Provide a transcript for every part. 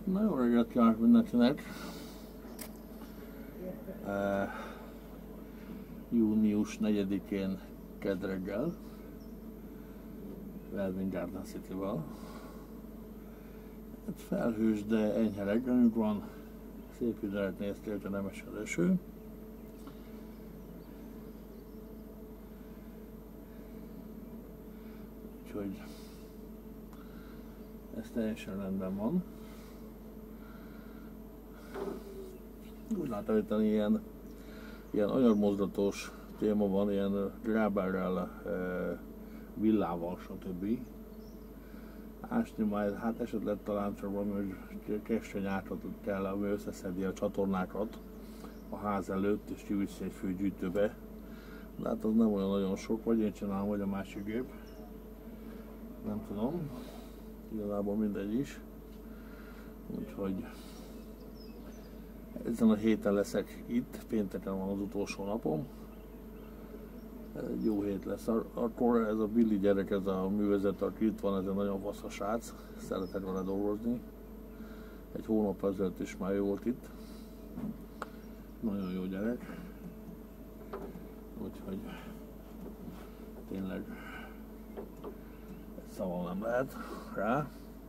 Na, jó reggelt kívánok mindenkinek! Június 4-én kedd reggel Welwyn Garden City-val. Hát felhős, de enyhe reggelünk van, szép időt néztél, de nem esel eső. Úgyhogy ez teljesen rendben van. Úgy látom, hogy ilyen anyagmozdatos téma van, ilyen gráberrel, villával, stb. Ásni majd, hát esetleg talán csak valami keskeny átot kell, ami összeszedi a csatornákat a ház előtt, és kiviszi egy főgyűjtőbe. De hát az nem olyan nagyon sok, vagy én csinálom, vagy a másik gép. Nem tudom. Igazából mindegy is. Úgyhogy ezen a héten leszek itt, pénteken van az utolsó napom. Ez egy jó hét lesz. Akkor ez a Billy gyerek, ez a művezető, aki itt van, ez egy nagyon fasz a srác. Szeretek vele dolgozni. Egy hónap ezelőtt is már jó volt itt. Nagyon jó gyerek. Úgyhogy tényleg egy szavam nem lehet rá.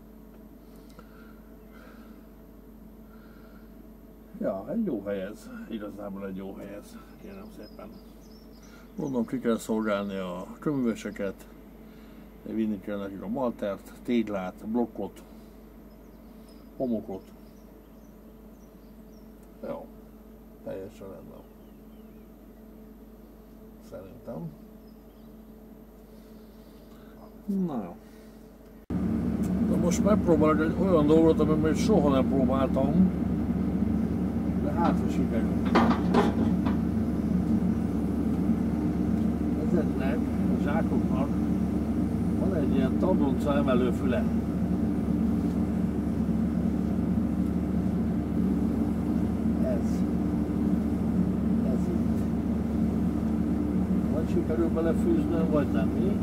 Ja, egy jó hely ez. Igazából egy jó hely ez. Kérem szépen. Mondom, ki kell szolgálni a köműveseket, vinni kell nekik a maltert, téglát, blokkot, homokot. Jó, teljesen rendben. Szerintem. Na jó. De most megpróbálok egy olyan dolgot, amit még soha nem próbáltam, de hátra sikerül. Ezeknek a zsákoknak van egy ilyen tardonca emelő füle. Ez itt. Vagy sikerül belefűznöm, vagy nem, mi?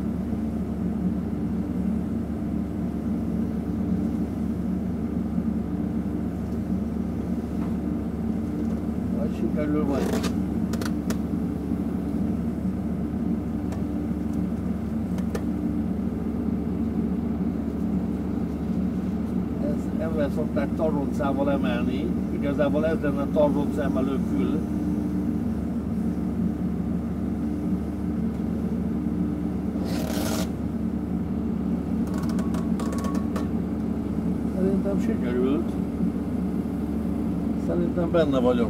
Vagy sikerül, vagy nem. Ezzel szokták tarroncával emelni, igazából ez lenne a tarronc emelő fül. Szerintem sikerült. Szerintem benne vagyok.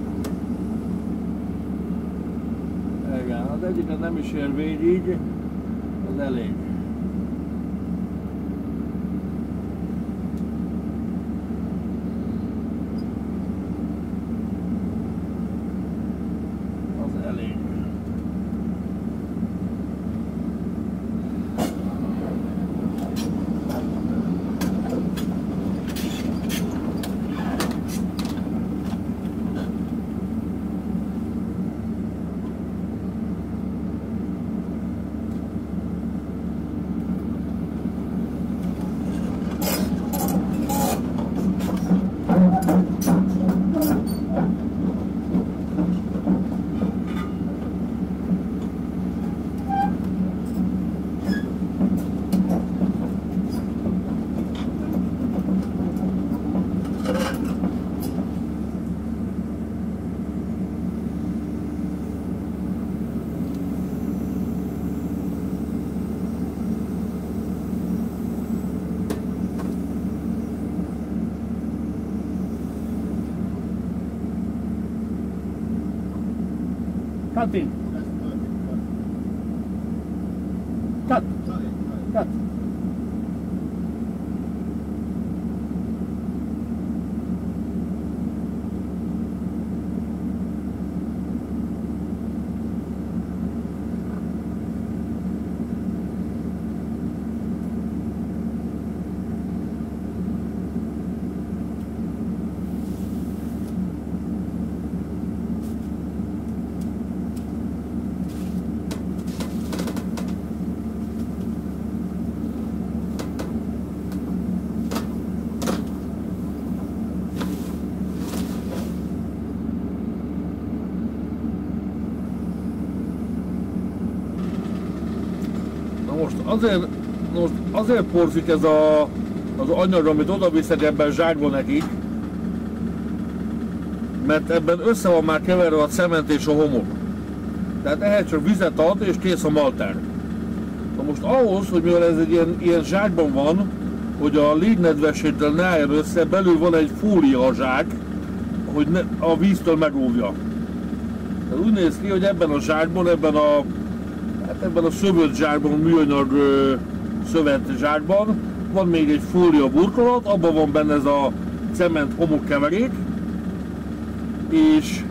Igen, az egyiket nem is ér végig, az elég. Cut in. Cut. Cut. azért porzik ez az anyag, amit oda viszek ebben zsákba nekik, mert ebben össze van már keverve a cement és a homok. Tehát ehhez csak vizet ad és kész a malter. Na most ahhoz, hogy mivel ez egy ilyen zsákban van, hogy a légnedvességtől ne álljon össze, belül van egy fólia a zsák, hogy a víztől megóvja. Tehát úgy néz ki, hogy ebben a zsákban, ebben a szövött zsákban, műanyag szövet zsákban van még egy fólia burkolat, abban van benne ez a cement homok keverék, és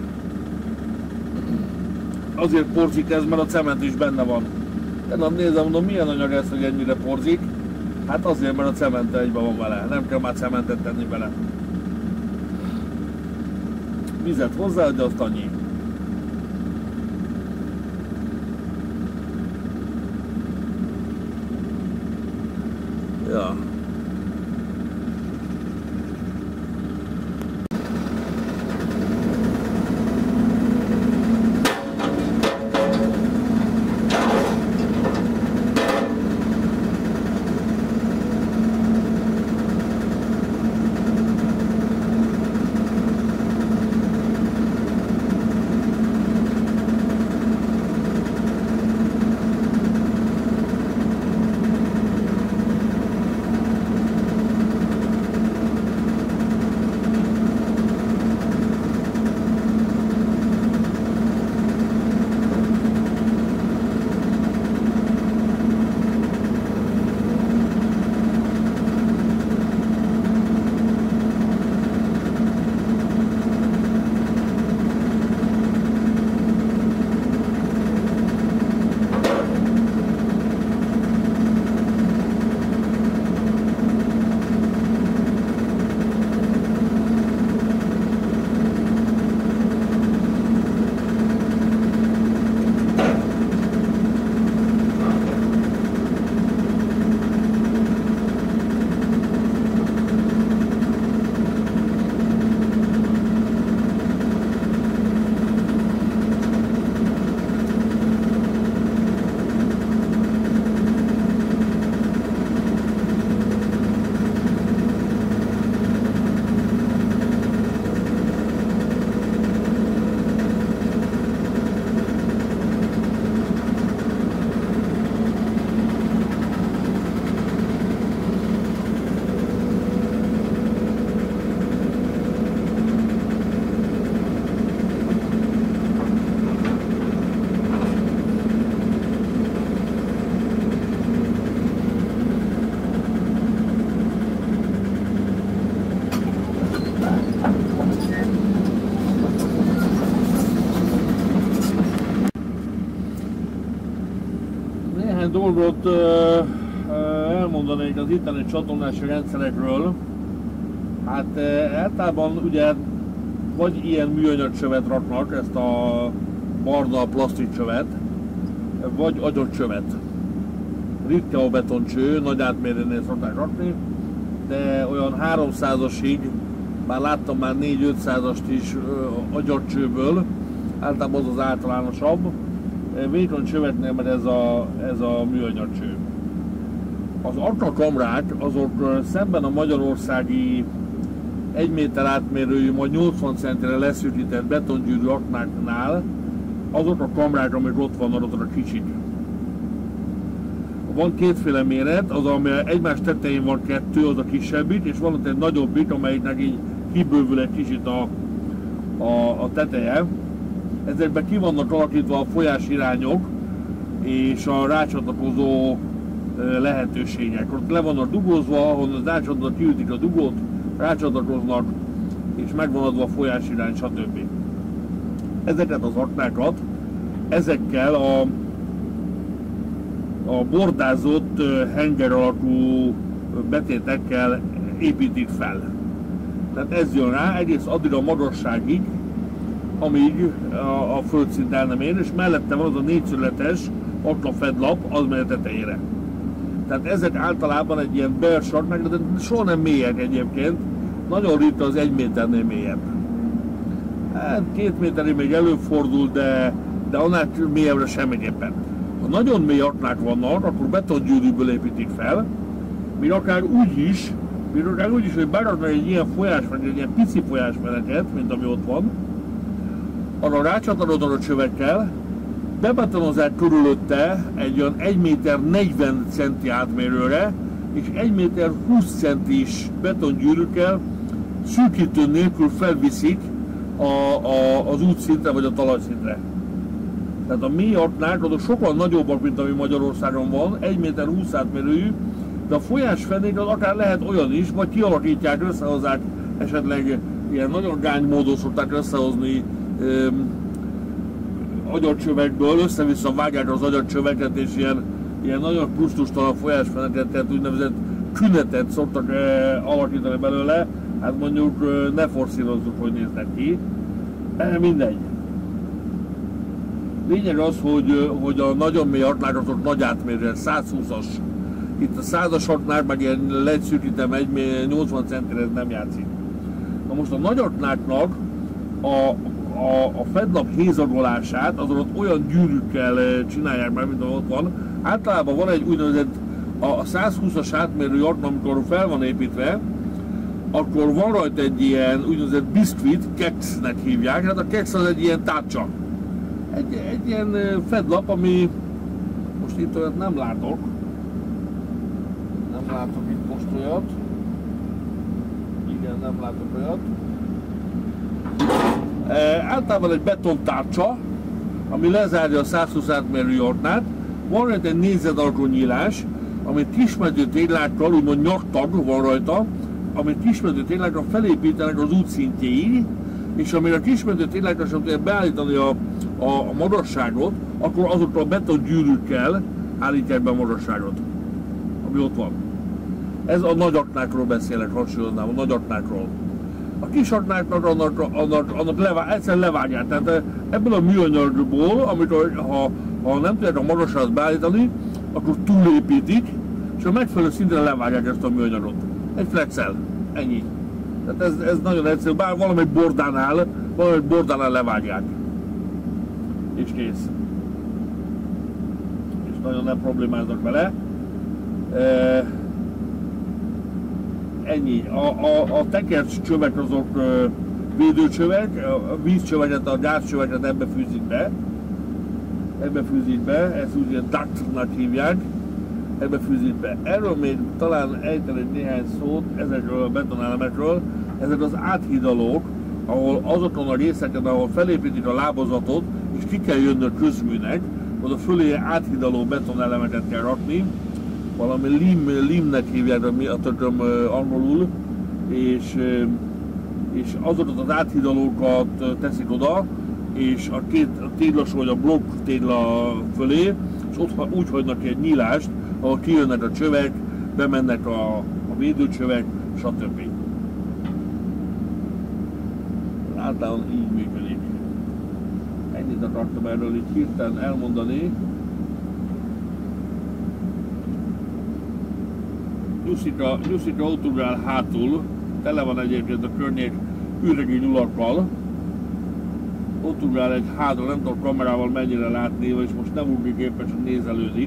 azért porzik ez, mert a cement is benne van. Én nézem, mondom, milyen anyag ez, hogy ennyire porzik? Hát azért, mert a cement egyben van vele, nem kell már cementet tenni bele. Vizet hozzá, de azt annyi. Ja. Dolgot elmondanék az itteni csatornási rendszerekről. Hát általában ugye vagy ilyen műanyag csövet raknak, ezt a barna plastik csövet, vagy agyagcsövet. Ritka a betoncső, nagy átmérőnél szokták rakni, de olyan 300-asig, már láttam már 4-500-ast is agyagcsőből, általában az az általánosabb. Vékony csövetnél, mert ez a műanyag cső. Az aknakamrák azok szemben a magyarországi 1 méter átmérőjű, majd 80 centire leszűkített betongyűrű aknáknál azok a kamrák, amik ott vannak, azok a kicsik. Van kétféle méret, az ami egymás tetején van 2, az a kisebbik, és van ott egy nagyobbik, amelyiknek így kibővül egy kicsit a teteje. Ezekben ki vannak alakítva a folyásirányok és a rácsatlakozó lehetőségek. Ott le vannak dugózva, ahol az rácsatlakoznak, kiütik a dugót, rácsatlakoznak, és megvan adva a folyásirány, stb. Ezeket az aknákat, ezekkel a bordázott henger alakú betétekkel építik fel. Tehát ez jön rá egész addig a magasságig, amíg a földszint el nem ér, és mellette van az a 4 szögletes aknafedlap, az megy a tetejére. Tehát ezek általában egy ilyen bersart, meg de soha nem mélyek egyébként, nagyon ritka az 1 méternél mélyebb. Hát 2 méterig még előfordul, de annál mélyebbre semmiképpen. Ha nagyon mély aknák vannak, akkor betongyűrűből építik fel, még akár úgy is, hogy beraknak egy ilyen folyásmenetet, egy ilyen pici folyásmenetet, mint ami ott van, arra rácsatlakoznak a csövekkel, bebetonozzák körülötte egy olyan 1 méter 40 centi átmérőre, és 1 méter 20 centis betongyűrűkkel szűkítő nélkül felviszik az útszintre vagy a talajszintre. Tehát a mély aknák azok sokkal nagyobbak, mint ami Magyarországon van, 1 méter 20 átmérőjű, de a folyásfenék az akár lehet olyan is, vagy kialakítják, összehozzák, esetleg ilyen nagyon gány módon szokták összehozni agyagcsövekből, össze-vissza vágják az agyagcsöveket, és ilyen nagyon pusztustalan folyásfeneket, tehát úgynevezett künetet szoktak alakítani belőle, hát mondjuk ne forszírozzuk, hogy néznek ki, mindegy. Lényeg az, hogy a nagyon mély aknák azok nagy átmérőek, 120-as. Itt a 100-as aknák, meg ilyen legyszűkítem 80 centire, ez nem játszik. Na most a nagy aknáknak a fedlap hézagolását azon ott olyan gyűrűkkel csinálják meg, mint ott van. Általában van egy úgynevezett a 120-as átmérő akna, amikor fel van építve, akkor van rajta egy ilyen úgynevezett biszkvit, keksznek hívják, hát a keksz az egy ilyen tárcsa. Egy ilyen fedlap, ami most itt olyat nem látok. Nem látok itt most olyat. Igen, nem látok olyat. Általában egy betontárcsa, ami lezárja a 120 átmérőjű aknát. Van rajta egy négyzetalkú nyílás, amit kismedő téglákkal, úgymond nyaktag van rajta, amit kismedő téglákkal felépítenek az út szintjéig, és amire a kismedő téglákkal sem tudják beállítani a magasságot, akkor azokkal a betongyűrűkkel állítják be a magasságot, ami ott van. Ez a nagy aknákról beszélek, hangsúlyoznám, a nagy aknákról. A kis aknáknak egyszerűen levágják, tehát ebből a műanyagból, amikor ha nem tudják a magasságot beállítani, akkor túlépítik, és a megfelelő szintre levágják ezt a műanyagot. Egy flexel, ennyi. Tehát ez nagyon egyszerű, bár valamelyik bordánál levágják. És kész. És nagyon nem problémáznak vele. Ennyi. A tekercs csövek azok védőcsövek, a vízcsöveket, a gázcsöveket ebbe fűzik be. Ezt úgy ilyen ductnak hívják. Ebbe fűzik be. Erről még talán ejteni néhány szót ezekről a betonelemekről. Ezek az áthidalók, ahol azokon a részeken, ahol felépítik a lábazatot, és ki kell jönni a közműnek, oda fölé áthidaló betonelemeket kell rakni, valami limnek hívják a tököm angolul, és azokat az áthidalókat teszik oda, és a téglasó vagy a blokk tégla fölé, és ott úgy hagynak egy nyílást, ahol kijönnek a csövek, bemennek a védőcsövek, stb. Általában így működik. Ennyit akartam erről így hirtelen elmondani. Nyuszika ott ugrál hátul, tele van egyébként a környék üregi nyulakkal. Ott ugrál egy hátra, nem tudom kamerával mennyire látni, és most nem ugrik éppen, csak nézelődik.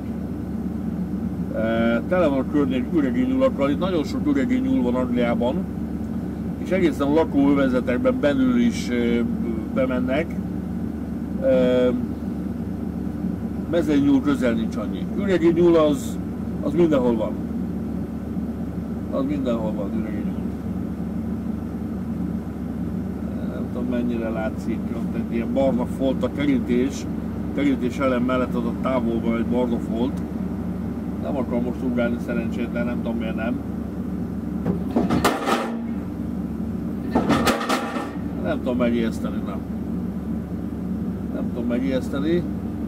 Tele van a környék üregi nyulakkal, itt nagyon sok üregi nyúl van Angliában, és egészen a lakóövezetekben belül is bemennek. Mezőnyúl közel nincs annyi. Üregi nyúl az mindenhol van. Az mindenhol van üregi nyúl. Nem tudom mennyire látszik, ott egy ilyen barna folt a kerítés elem mellett az a távolban egy barna folt. Nem akar most ugrálni szerencsétlen, nem tudom miért nem. Nem tudom megijeszteni, nem. Nem tudom megijeszteni.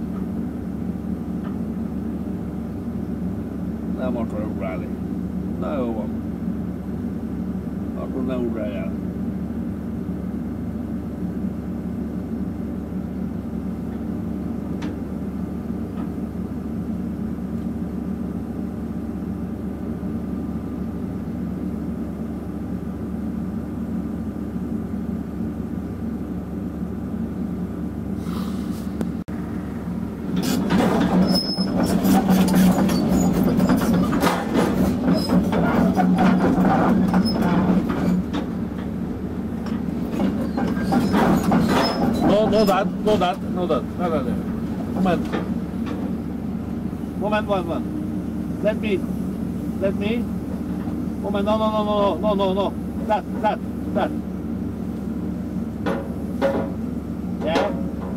Nem akar ugrálni. Na jó van. Akkor ne ugráljál. No that. Moment, one. Let me. Moment, no. That. Yeah.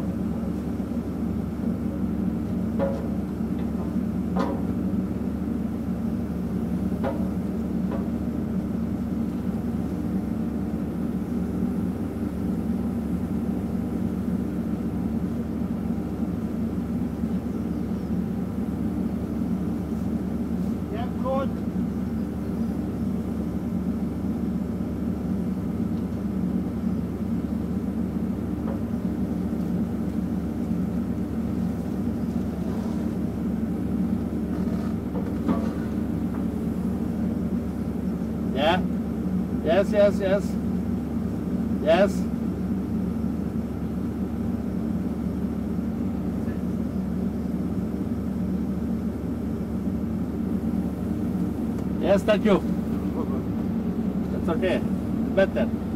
Yeah. Yes. Yes, thank you. That's okay. Better.